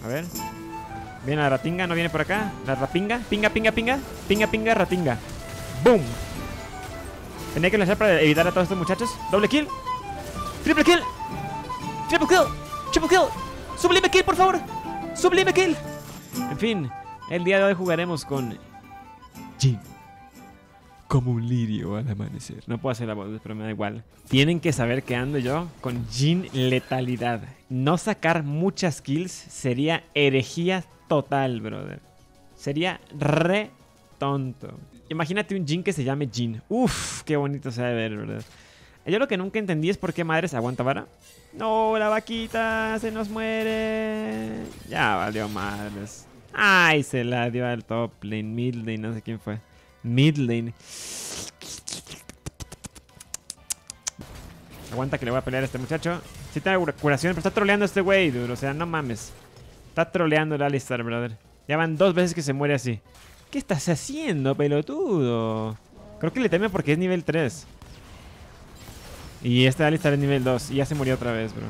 A ver. Viene la ratinga, no viene por acá. La rapinga. Pinga, pinga, pinga. Pinga, pinga, ratinga. ¡Boom! Tenía que lanzar para evitar a todos estos muchachos. Doble kill. Triple kill. Triple kill. Triple kill. Sublime kill, por favor. Sublime kill. En fin, el día de hoy jugaremos con Jhin. Como un lirio al amanecer. No puedo hacer la voz, pero me da igual. Tienen que saber que ando yo con Jhin letalidad. No sacar muchas kills sería herejía total, brother. Sería re tonto. Imagínate un Jhin que se llame Jhin. Uf, qué bonito se debe ver, brother. Yo lo que nunca entendí es por qué madres aguanta vara. No, la vaquita se nos muere. Ya valió madres. Ay, se la dio al top lane, mid lane, no sé quién fue. Mid lane. Aguanta que le voy a pelear a este muchacho. Sí tiene curación, pero está troleando a este güey, dude. O sea, no mames. Está troleando el Alistar, brother. Ya van 2 veces que se muere así. ¿Qué estás haciendo, pelotudo? Creo que le teme porque es nivel 3. Y este Alistar es nivel 2. Y ya se murió otra vez, bro.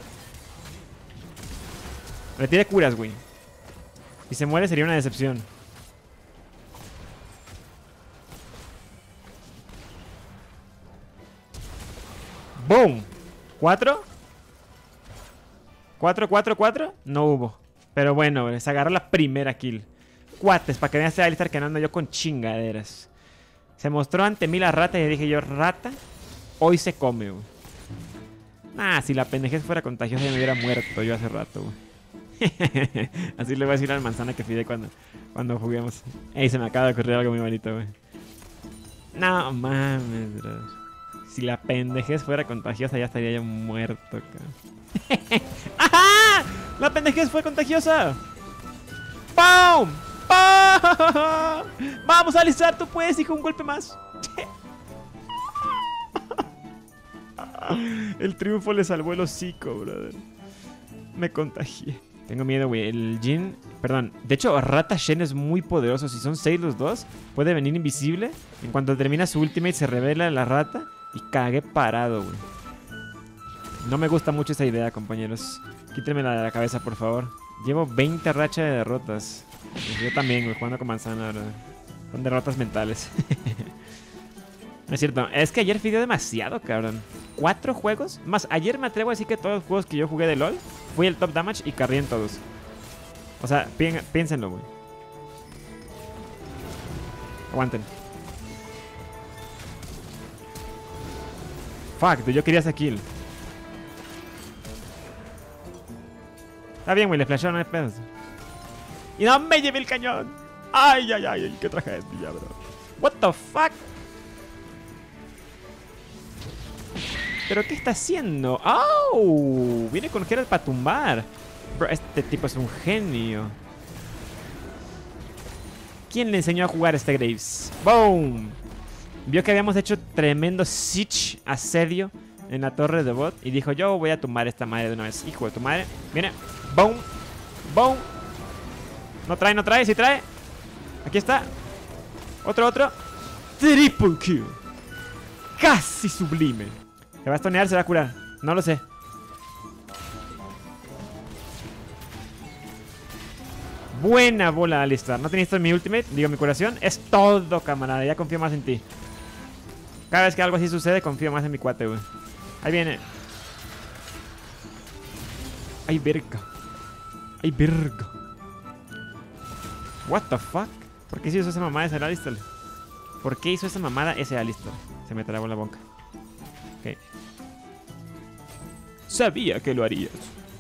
Le tiene curas, güey. Si se muere sería una decepción. ¡Boom! ¿4? ¿4? No hubo. Pero bueno, se agarró la primera kill. Cuates, para que vean este Alistar que no ando yo con chingaderas. Se mostró ante mí la rata y dije yo, rata, hoy se come, güey. Ah, si la pendejez fuera contagiosa ya me hubiera muerto yo hace rato, güey. Así le voy a decir al manzana que pide cuando juguemos. Ey, se me acaba de ocurrir algo muy bonito, güey. No mames, bro. Si la pendejez fuera contagiosa ya estaría yo muerto, cabrón. ¡Ajá! ¡La pendejez fue contagiosa! ¡Pum! ¡Pum! ¡Vamos, Alistar! ¡Tú puedes, hijo! Un golpe más. El triunfo le salvó el hocico, brother. Me contagié. Tengo miedo, güey. El Jhin... Perdón. De hecho, Rata Shen es muy poderoso. Si son 6 los dos, puede venir invisible. En cuanto termina su ultimate, se revela la rata. Y cagué parado, güey. No me gusta mucho esa idea, compañeros. Quítenmela de la cabeza, por favor. Llevo 20 rachas de derrotas. Yo también, güey, jugando con manzana, ¿verdad? Son derrotas mentales. No es cierto. Es que ayer pidió demasiado, cabrón. 4 juegos. Más, ayer me atrevo a decir que todos los juegos que yo jugué de LoL fui el top damage y carrí en todos. O sea, piénsenlo, güey. Aguanten. Fuck, yo quería esa kill. Está bien, güey, le flashearon, no hay pedos. Y no me llevé el cañón. Ay, ay, ay, qué tragedia, bro. What the fuck. ¿Pero qué está haciendo? ¡Oh! Viene con Herald para tumbar. Bro, este tipo es un genio. ¿Quién le enseñó a jugar este Graves? ¡Boom! Vio que habíamos hecho tremendo siege, asedio en la torre de bot. Y dijo, yo voy a tumbar esta madre de una vez. Hijo de tu madre. Viene. ¡Boom! ¡Boom! No trae, sí trae. Aquí está. Otro. Triple kill. Casi sublime. ¿Se va a stonear? ¿Se va a curar? No lo sé. Buena bola, Alistar. No tenías esto en mi ultimate. Digo, mi curación. Es todo, camarada. Ya confío más en ti. Cada vez que algo así sucede, confío más en mi cuate, güey. Ahí viene. Ay, verga. What the fuck? ¿Por qué hizo esa mamada ese Alistar? ¿Por qué hizo esa mamada ese Alistar? Se me trabó la boca. Ok. Sabía que lo harías.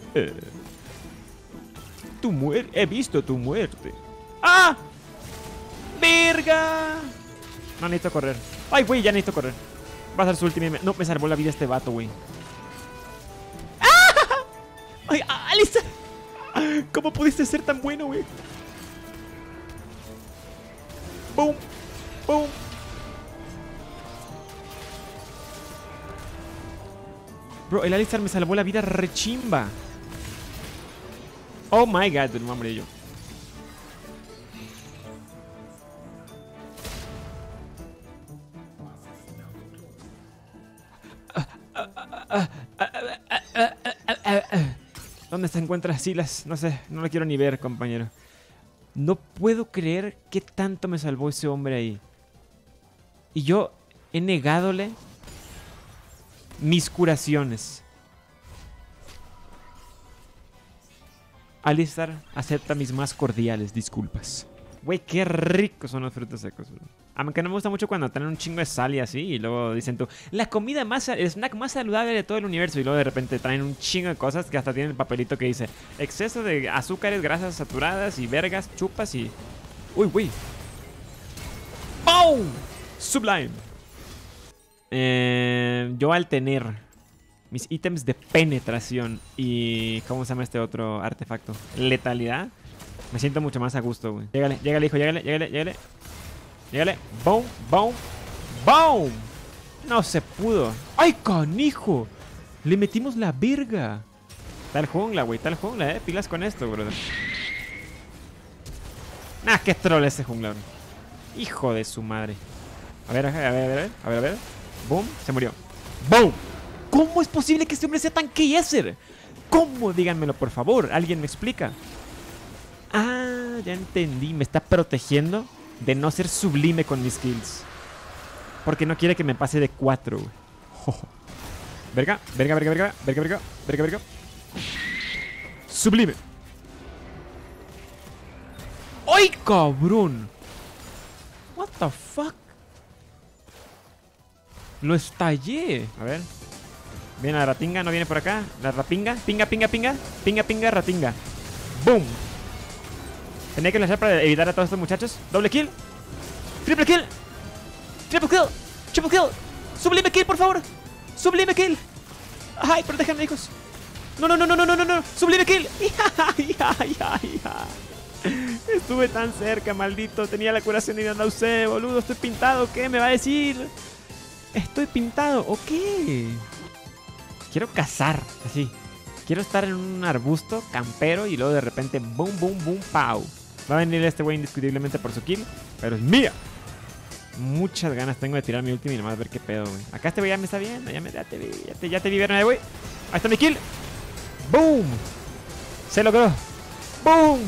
Tu muerte. He visto tu muerte. ¡Ah! ¡Verga! No necesito correr. ¡Ay, güey! Ya necesito correr. Va a ser su última. No, me salvó la vida este vato, güey. ¡Ah! ¡Ay, Alistar! ¿Cómo pudiste ser tan bueno, güey? ¡Boom! ¡Boom! Bro, el Alistar me salvó la vida rechimba. Oh my god, no me morí yo. ¿Dónde se encuentra Silas? No sé, no lo quiero ni ver, compañero. No puedo creer qué tanto me salvó ese hombre ahí. Y yo he negadole mis curaciones. Alistar acepta mis más cordiales disculpas. Güey, qué ricos son los frutos secos, bro. Aunque no me gusta mucho cuando traen un chingo de sal y así. Y luego dicen tú, la comida más, el snack más saludable de todo el universo. Y luego de repente traen un chingo de cosas que hasta tienen el papelito que dice exceso de azúcares, grasas saturadas y vergas, chupas y... Uy, güey. ¡Boom! Sublime. Yo al tener mis ítems de penetración y... ¿Cómo se llama este otro artefacto? Letalidad. Me siento mucho más a gusto, güey. Llégale, llégale, hijo, llégale, llégale, llégale. Llégale. Boom, boom, boom. No se pudo. ¡Ay, canijo! Le metimos la verga. Tal jungla, güey, tal jungla, pilas con esto, brother. Nah, qué troll ese jungla, bro. Hijo de su madre. A ver, a ver, a ver, a ver, a ver, a ver. Boom, se murió. Boom. ¿Cómo es posible que este hombre sea tan KSer? ¿Cómo? Díganmelo, por favor. ¿Alguien me explica? Ah, ya entendí. Me está protegiendo de no ser sublime con mis kills. Porque no quiere que me pase de 4, güey. Oh. Verga, verga, verga, verga, verga, verga, verga, verga. Sublime. ¡Ay, cabrón! What the fuck? Lo estallé. A ver. Viene la ratinga, no viene por acá. La rapinga, pinga, pinga, pinga. Pinga, pinga, ratinga. Boom. Tenía que lanzar para evitar a todos estos muchachos. Doble kill. Triple kill. Triple kill. Triple kill. Sublime kill, por favor. Sublime kill. Ay, protéjanme, hijos. No, no, no, no, no, no, no. Sublime kill. Estuve tan cerca, maldito. Tenía la curación y no la usé, boludo. Estoy pintado. ¿Qué me va a decir? Estoy pintado. ¿O qué? Quiero cazar. Así. Quiero estar en un arbusto campero y luego de repente boom, boom, boom, pow. Va a venir este güey indiscutiblemente por su kill, pero es mía. Muchas ganas tengo de tirar mi ulti y nomás ver qué pedo, güey. Acá este güey ya me está viendo, ya te vi ver, güey. Ahí está mi kill. Boom. Se logró. Boom.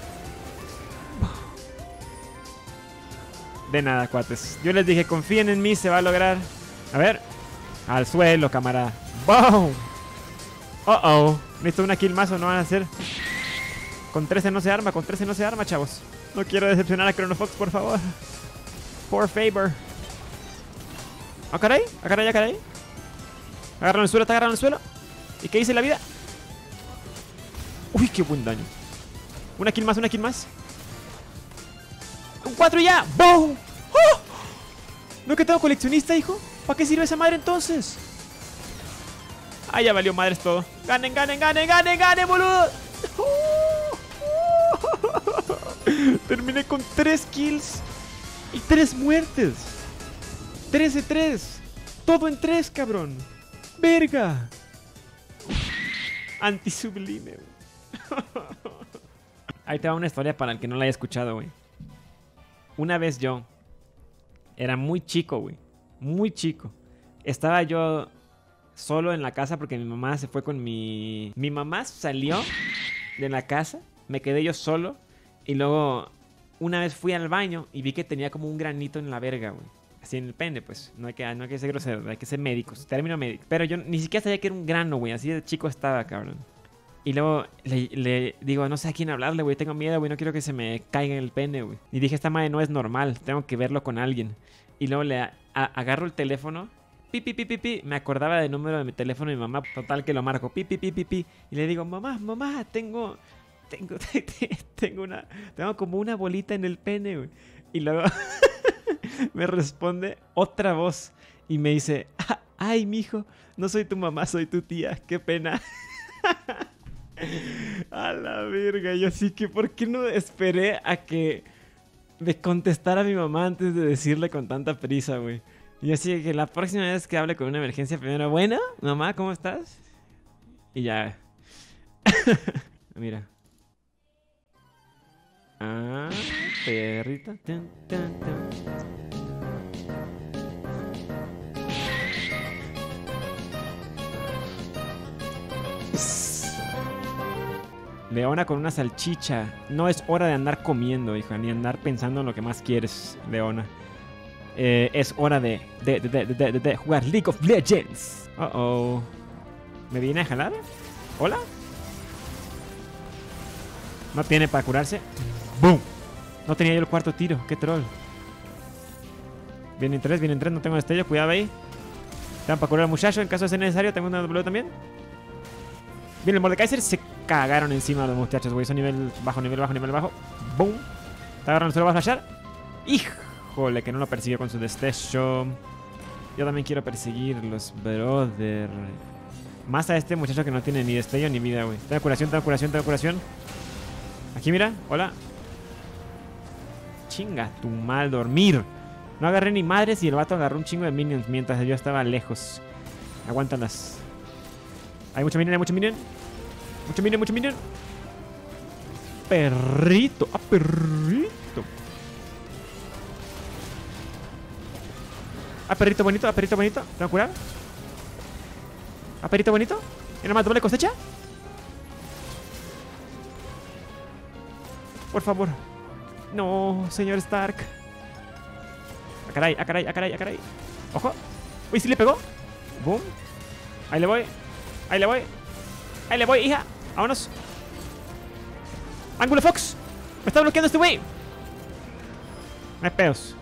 De nada, cuates. Yo les dije, confíen en mí, se va a lograr. A ver. Al suelo, camarada. Boom. Necesito una kill más o no van a hacer. Con 13 no se arma, con 13 no se arma, chavos. No quiero decepcionar a Chronofox, por favor. Por favor. Ah, caray, ah, caray, ah, caray. Agarran el suelo, está agarrando el suelo. ¿Y qué dice la vida? Uy, qué buen daño. Una kill más, una kill más. Un 4 ya. ¡Boom! ¡Oh! ¿No que tengo coleccionista, hijo? ¿Para qué sirve esa madre entonces? Ah, ya valió madres todo. Ganen, ganen, ganen, ganen, ganen, boludo. Terminé con 3 kills y 3 muertes. 3 de 3. Todo en 3, cabrón. Verga. Antisublime. Ahí te va una historia para el que no la haya escuchado, güey. Una vez yo era muy chico, güey. Muy chico. Estaba yo solo en la casa porque mi mamá se fue con mi mamá salió de la casa. Me quedé yo solo. Y luego una vez fui al baño y vi que tenía como un granito en la verga, güey. Así en el pene, pues. No hay que ser grosero, hay que ser médicos. Término médico. Pero yo ni siquiera sabía que era un grano, güey. Así de chico estaba, cabrón. Y luego le digo, no sé a quién hablarle, güey. Tengo miedo, güey. No quiero que se me caiga en el pene, güey. Y dije, esta madre no es normal. Tengo que verlo con alguien. Y luego agarro el teléfono. Pi, pi, pi, pi, pi. Me acordaba del número de mi teléfono de mi mamá. Total que lo marco. Pi, pi, pi, pi, pi. Y le digo, mamá, tengo como una bolita en el pene, güey. Y luego me responde otra voz. Y me dice, ay, mijo, no soy tu mamá, soy tu tía. Qué pena. A la verga. Yo así que, ¿por qué no esperé a que me contestara mi mamá antes de decirle con tanta prisa, güey? Y así que la próxima vez que hable con una emergencia, primero, bueno, mamá, ¿cómo estás? Y ya. Mira. Ah, perrita. Tan, tan, tan. Leona con una salchicha. No es hora de andar comiendo, hija, ni andar pensando en lo que más quieres, Leona. Es hora de jugar League of Legends. Uh-oh. ¿Me viene a jalar? ¿Hola? No tiene para curarse. ¡Boom! No tenía yo el cuarto tiro. ¡Qué troll! Vienen tres, no tengo destello. Cuidado ahí. Están para curar al muchacho en caso de ser necesario. Tengo una W también. Viene el Mordekaiser. Se cagaron encima de los muchachos, güey. Son nivel bajo, nivel bajo, nivel bajo. ¡Boom! Está agarrando, se lo va a flashar. ¡Híjole! Que no lo persiguió con su destello. Yo también quiero perseguirlos, brother. Más a este muchacho que no tiene ni destello ni vida, güey. Tengo curación, tengo curación, tengo curación. Aquí, mira. Hola. Chinga tu mal dormir. No agarré ni madres y el vato agarró un chingo de minions mientras yo estaba lejos. Aguántalas. Hay mucho minion, hay mucho minion. Mucho minion, mucho minion. Perrito. Ah, perrito. Ah, perrito bonito, ah, perrito bonito. ¿Te voy a curar? Ah, perrito bonito. ¿Y nada más doble cosecha? Por favor. No, señor Stark. Ah, caray, ah, caray, ah, caray, ah, caray. Ojo. Uy, sí le pegó. Boom. Ahí le voy. Ahí le voy. Ahí le voy, hija. Vámonos. Ángulo Fox. Me está bloqueando este güey. No hay pedos.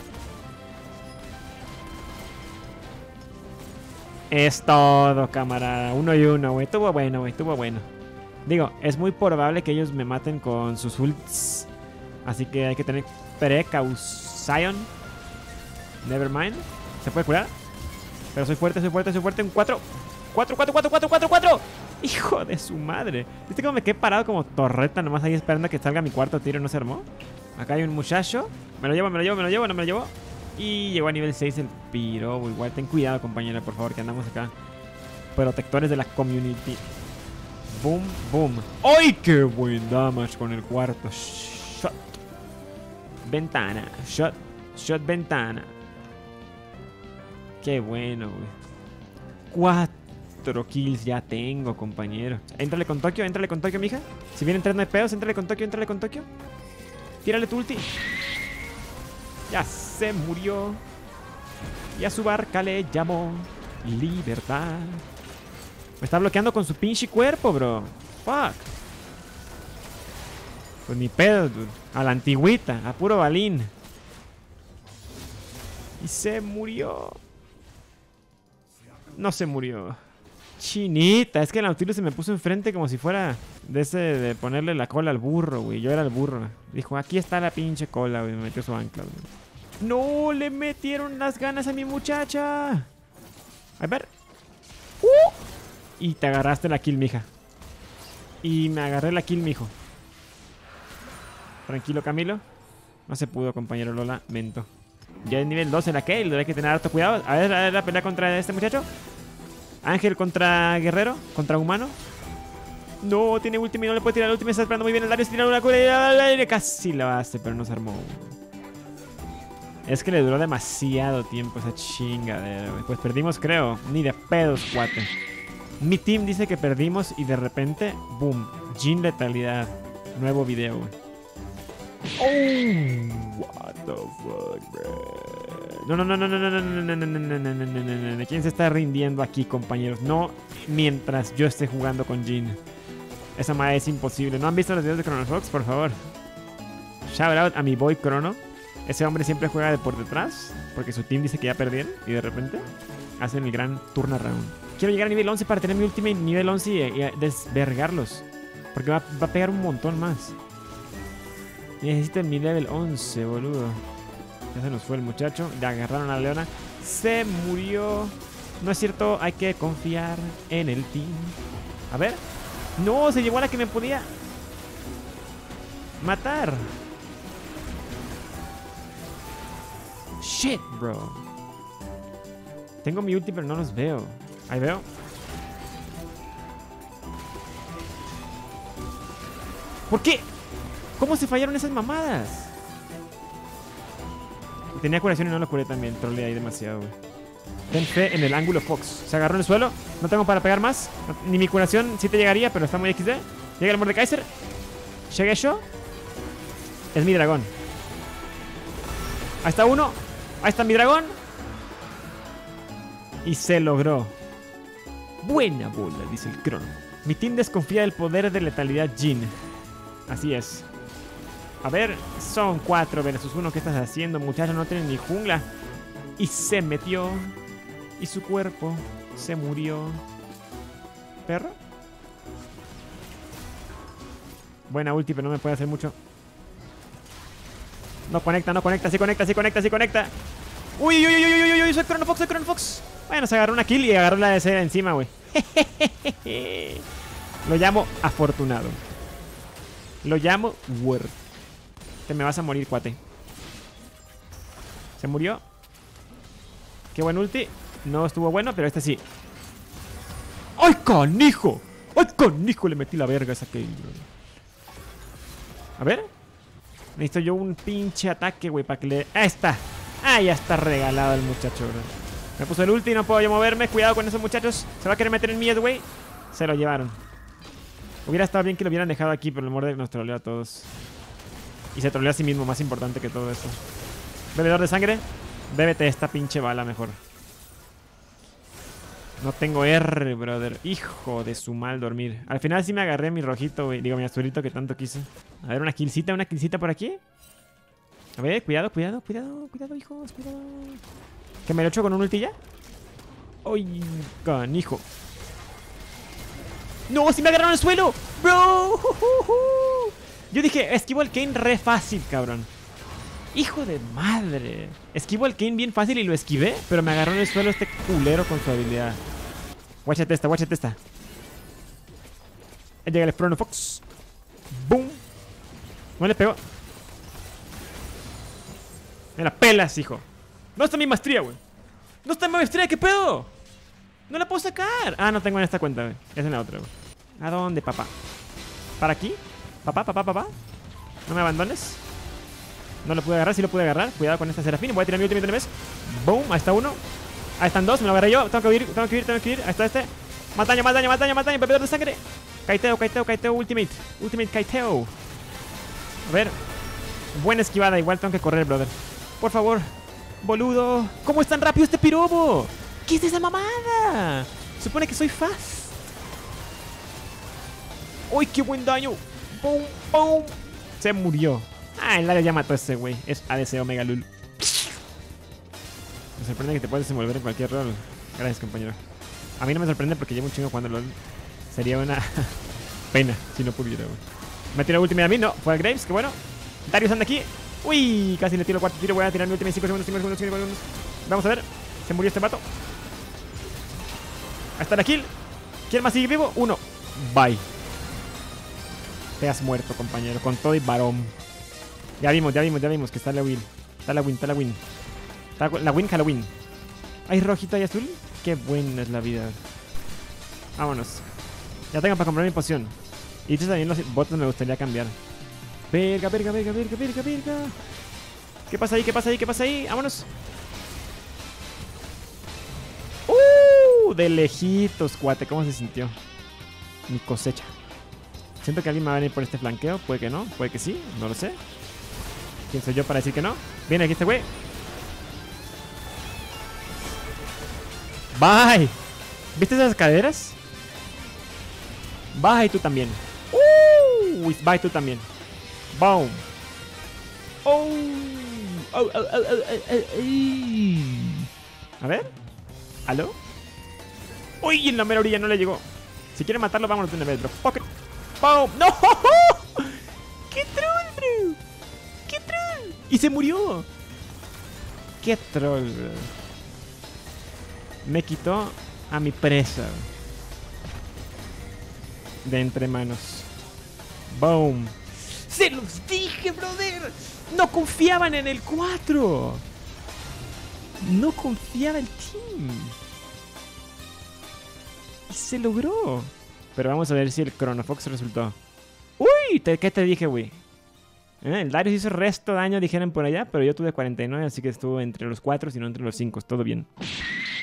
Es todo, camarada. 1 y 1, güey. Estuvo bueno, güey. Estuvo bueno. Digo, es muy probable que ellos me maten con sus ults. Así que hay que tener precaución. Nevermind. ¿Se puede curar? Pero soy fuerte, soy fuerte, soy fuerte. Un 4. 4, 4, 4, 4, 4, 4. Hijo de su madre. ¿Viste cómo me quedé parado como torreta nomás ahí esperando a que salga mi cuarto tiro? ¿No se armó? Acá hay un muchacho. Me lo llevo, me lo llevo, me lo llevo, no me lo llevo. Y llegó a nivel 6 el piro. Igual ten cuidado, compañera, por favor, que andamos acá. Protectores de la community. Boom, boom. ¡Ay, qué buen damage con el cuarto! Shot. Ventana. Shot. Shot ventana. Qué bueno, güey. 4 kills ya tengo, compañero. Éntrale con Tokio, mija. Si vienen 3 no hay pedos, éntrale con Tokio. Tírale tu ulti. Ya se murió. Y a su barca le llamó libertad. Me está bloqueando con su pinche cuerpo, bro. Fuck. Pues ni pedo, dude. A la antigüita, a puro balín. Y se murió. No se murió. Chinita, es que el Nautilus se me puso enfrente como si fuera de ese de ponerle la cola al burro, güey. Yo era el burro. Dijo, aquí está la pinche cola, güey. Me metió su ancla, güey. No, le metieron las ganas a mi muchacha. A ver. Y te agarraste la kill, mija. Y me agarré la kill, mijo. Tranquilo, Camilo. No se pudo, compañero, lo lamento. Ya es nivel 12 la Kayle, hay que tener harto cuidado. A ver la pelea contra este muchacho. Ángel contra guerrero, contra humano. No, tiene ultimate, no le puede tirar el ultimate. Está esperando muy bien el Darius. Tirar una cura al aire. Casi lo hace, pero no se armó. Es que le duró demasiado tiempo esa chingadera, güey. Pues perdimos, creo. Ni de pedos, cuate. Mi team dice que perdimos y de repente, boom. Jhin letalidad. Nuevo video, güey. Oh, what the fuck, bro. No. ¿Quién se está rindiendo aquí, compañeros? No mientras yo esté jugando con Jhin. Esa madre es imposible. ¿No han visto los videos de ChronoFox? Por favor. Shout out a mi boy Chrono. Ese hombre siempre juega de por detrás porque su team dice que ya perdieron y de repente hacen el gran turnaround. Quiero llegar a nivel 11 para tener mi ultimate nivel 11 y desvergarlos. Porque va a pegar un montón más. Necesito mi level 11, boludo. Ya se nos fue el muchacho. Le agarraron a la leona. Se murió. No es cierto, hay que confiar en el team. A ver. No, se llevó a la que me podía matar. Shit, bro. Tengo mi ulti, pero no los veo. Ahí veo. ¿Por qué? ¿Cómo se fallaron esas mamadas? Tenía curación y no lo curé también. Troleé ahí demasiado, güey. Ten fe en el ángulo Fox. Se agarró en el suelo. No tengo para pegar más. Ni mi curación sí te llegaría, pero está muy XD. Llega el Mordekaiser. Llegué yo. Es mi dragón. Ahí está uno. Ahí está mi dragón. Y se logró. Buena bola, dice el Crono. Mi team desconfía del poder de letalidad Jhin. Así es. A ver, son 4 versus 1. ¿Qué estás haciendo, muchacho? No tienen ni jungla. Y se metió. Y su cuerpo se murió. ¿Perro? Buena ulti, pero no me puede hacer mucho. No conecta, no conecta. Sí conecta, sí conecta, sí conecta. Uy, uy, uy, uy, uy, uy. Soy Chrono Fox, soy Chrono Fox. Bueno, se agarró una kill y agarró la DC encima, güey. Lo llamo afortunado. Lo llamo Word. Te me vas a morir, cuate. Se murió. Qué buen ulti. No estuvo bueno, pero este sí. ¡Ay, canijo! ¡Ay, canijo! Le metí la verga a esa Kayle, bro. A ver. Necesito yo un pinche ataque, güey, para que le... ¡Ahí está! ¡Ah, ya está regalado el muchacho, bro! Me puso el ulti y no puedo yo moverme. Cuidado con esos muchachos. Se va a querer meter en mí, güey. Se lo llevaron. Hubiera estado bien que lo hubieran dejado aquí, pero el Mordek nos troleó a todos. Y se troleó a sí mismo, más importante que todo eso. Bebedor de sangre. Bébete esta pinche bala mejor. No tengo R, brother. Hijo de su mal dormir. Al final sí me agarré mi rojito, güey. Digo, mi azulito que tanto quise. A ver, una killcita por aquí. A ver, cuidado, cuidado, cuidado, cuidado, hijos, cuidado. ¿Que me lo echo con un ulti ya? ¡Ay, canijo! ¡No! ¡Sí me agarraron el suelo! ¡Bro! Yo dije, esquivo el Kayn re fácil, cabrón. ¡Hijo de madre! Esquivo el Kayn bien fácil y lo esquivé, pero me agarró en el suelo este culero con su habilidad. Guáchate esta, guáchate esta. Ahí llega el Chrono Fox. ¡Boom! No le pegó. Me la pelas, hijo. ¿Dónde está mi maestría, güey? ¿Dónde está mi maestría? ¿Qué pedo? No la puedo sacar. Ah, no tengo en esta cuenta, güey. Es en la otra, güey. ¿A dónde, papá? ¿Para aquí? ¿Papá, papá, papá? ¿No me abandones? No lo pude agarrar, sí lo pude agarrar. Cuidado con esta Serafín. Voy a tirar mi ultimate de vez. Boom, ahí está uno. Ahí están dos, me lo agarré yo. Tengo que huir, tengo que huir, tengo que huir. Ahí está este. Más daño, más daño, más daño, más daño. Bebedor de sangre. Kaiteo, Kaiteo, Kaiteo, ultimate. Ultimate Kaiteo. A ver. Buena esquivada, igual tengo que correr, brother. Por favor. Boludo. ¿Cómo es tan rápido este pirobo? ¿Qué es esa mamada? Supone que soy fast. ¡Uy, qué buen daño! ¡Pum, pum! Se murió. Ah, el área ya mató a ese güey. Es ADC Omega Lul. Me sorprende que te puedes desenvolver en cualquier rol. Gracias, compañero. A mí no me sorprende porque llevo un chingo jugando LOL. Sería una pena si no pudiera, güey. Me tiró ultimate a mí, no. Fue a Graves, qué bueno. Darius anda aquí. Uy, casi le tiro el cuarto tiro. Voy a tirar mi ultimate 5 segundos, 5 segundos, 5 segundos. Vamos a ver. Se murió este vato. Ahí está la kill. ¿Quién más sigue vivo? Uno. Bye. Te has muerto, compañero. Con todo y varón. Ya vimos que está la win. Está la win, está la win. Está la win Halloween. ¿Hay rojito y azul? Qué buena es la vida. Vámonos. Ya tengo para comprar mi poción. Y también los bots me gustaría cambiar. Verga, verga, verga, verga, verga, verga. ¿Qué pasa ahí? ¿Qué pasa ahí? ¿Qué pasa ahí? Vámonos. De lejitos, cuate. ¿Cómo se sintió? Mi cosecha. Siento que alguien me va a venir por este flanqueo. Puede que no, puede que sí, no lo sé. ¿Quién soy yo para decir que no? Viene aquí este güey. Bye. ¿Viste esas caderas? Bye tú también. Bye tú también. Boom. Oh. A ver. ¿Aló? Uy, en la mera orilla no le llegó. Si quiere matarlo, vámonos de una vez, bro. Pocket. ¡Boom! ¡No! ¡Qué troll, bro! ¡Qué troll! Y se murió. ¡Qué troll, bro! Me quitó a mi presa de entre manos. ¡Boom! ¡Se los dije, brother! ¡No confiaban en el 4! No confiaba el team. Y se logró. Pero vamos a ver si el Chrono Fox resultó. ¡Uy! ¿Qué te dije, güey? El Darius hizo resto de daño, dijeron por allá. Pero yo tuve 49, así que estuvo entre los 4, si no entre los 5. Todo bien.